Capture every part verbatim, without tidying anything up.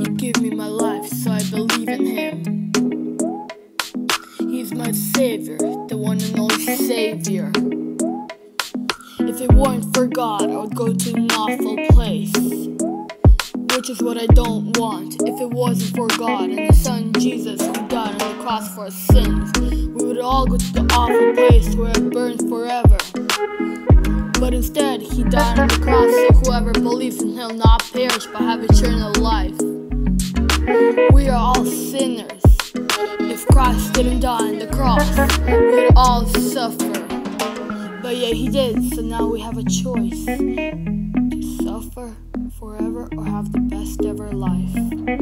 He gave me my life, so I believe in Him. He's my Savior, the one and only Savior. If it weren't for God, I would go to an awful place, which is what I don't want. If it wasn't for God and His Son Jesus who died on the cross for our sins, we would all go to the awful place where it burns forever. But instead, He died on the cross so whoever believes in Him not perish but have eternal life. We are all sinners. If Christ didn't die on the cross, we would all suffer. But yet He did, so now we have a choice: to suffer forever or have the best ever life.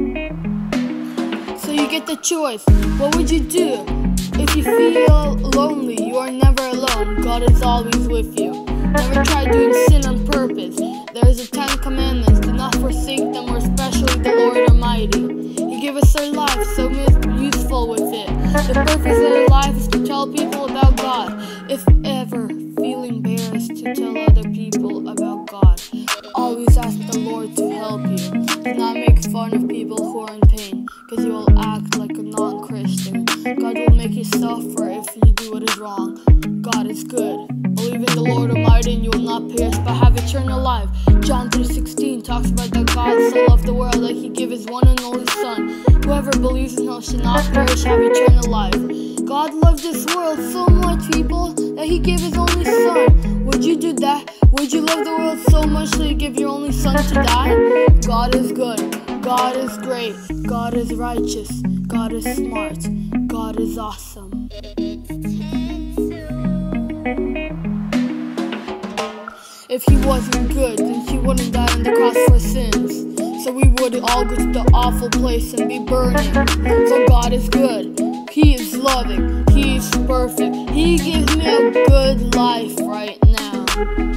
So you get the choice. What would you do? If you feel lonely, you are never alone. God is always with you. Never try doing sin on purpose. There is the Ten Commandments. Do not forsake them, or especially the Lord Almighty. He gave us our life, so useful with it. The purpose of our life is to tell people about God. If ever feel embarrassed to tell other people about God, always ask the Lord to help you. Do not make fun of people who are in pain, because you will act like a non-Christian. God will make you suffer if you do what is wrong. God is good. Believe in the Lord Almighty and you will not perish but have eternal life. John three sixteen talks about that God so loved the world that He gave His one and only Son. Whoever believes in Him shall not perish, have eternal life. God loved this world so much, people, that He gave His only Son. Would you do that? Would you love the world so much that you give your only Son to die? God is good. God is great. God is righteous. God is smart. God is awesome. If He wasn't good, then He wouldn't die on the cross for sins. So we would all go to the awful place and be burning. So God is good. He is loving. He is perfect. He gives me a good life right now.